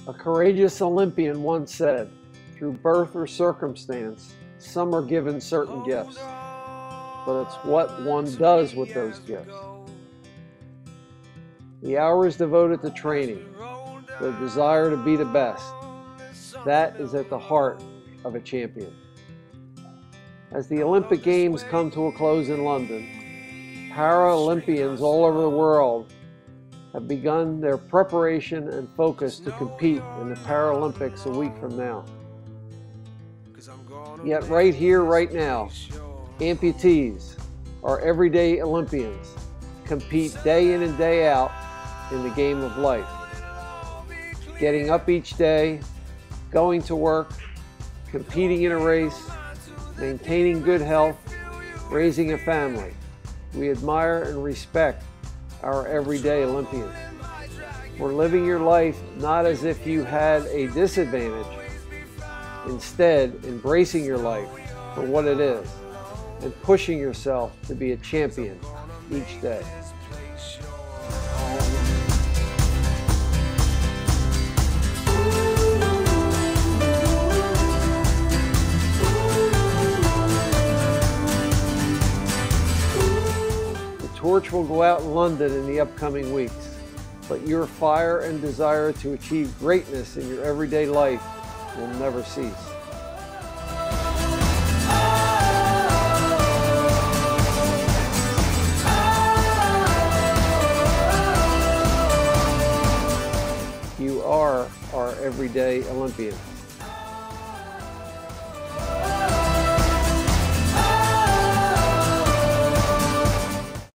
A courageous Olympian once said, "Through birth or circumstance, some are given certain gifts, but it's what one does with those gifts." The hours devoted to training, the desire to be the best, that is at the heart of a champion. As the Olympic Games come to a close in London, Paralympians all over the world have begun their preparation and focus to compete in the Paralympics a week from now. Yet right here, right now, amputees, our everyday Olympians, compete day in and day out in the game of life. Getting up each day, going to work, competing in a race, maintaining good health, raising a family. We admire and respect our everyday Olympians. We're living your life not as if you had a disadvantage, instead embracing your life for what it is and pushing yourself to be a champion each day. The torch will go out in London in the upcoming weeks, but your fire and desire to achieve greatness in your everyday life will never cease. You are our everyday Olympian.